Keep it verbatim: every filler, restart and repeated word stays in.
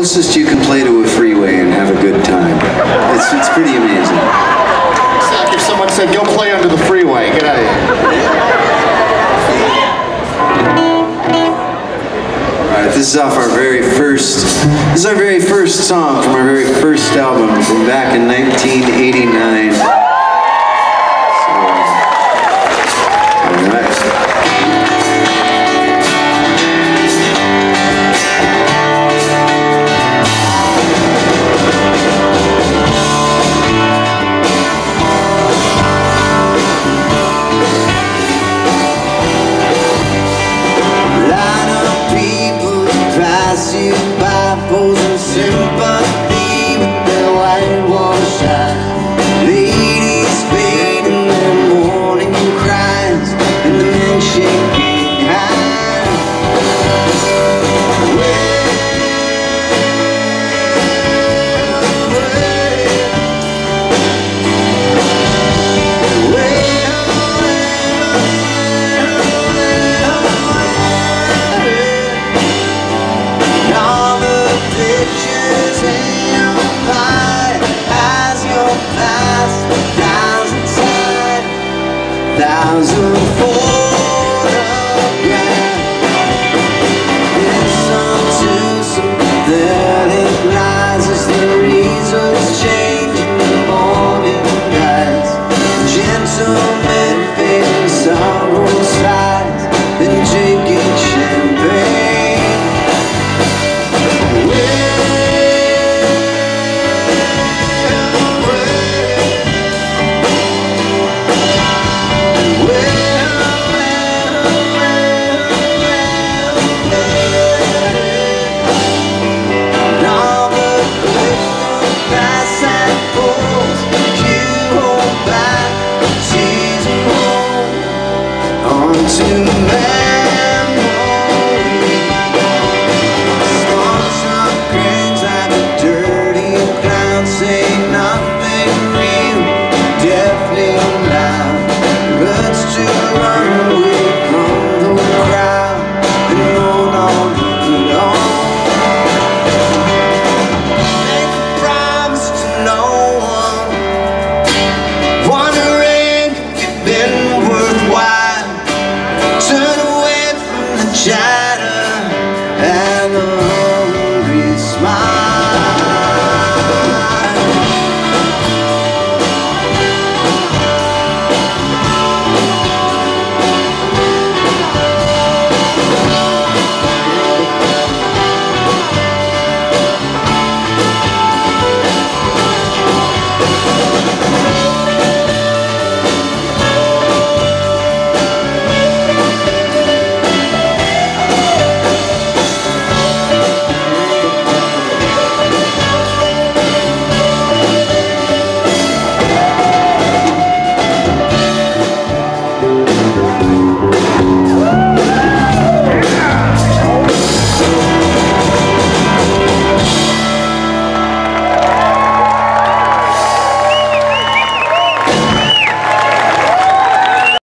closest you can play to a freeway and have a good time. It's, it's pretty amazing. It's like if someone said, go play under the freeway, get out of here. Alright, this is off our very first, this is our very first song from our very first album from back in nineteen eighty-nine. So, alright. Thousand photographs, listen to sympathetic lies as the reasons change in the morning lights. Gentlemen fading sorrow sides and drinking champagne. Well, to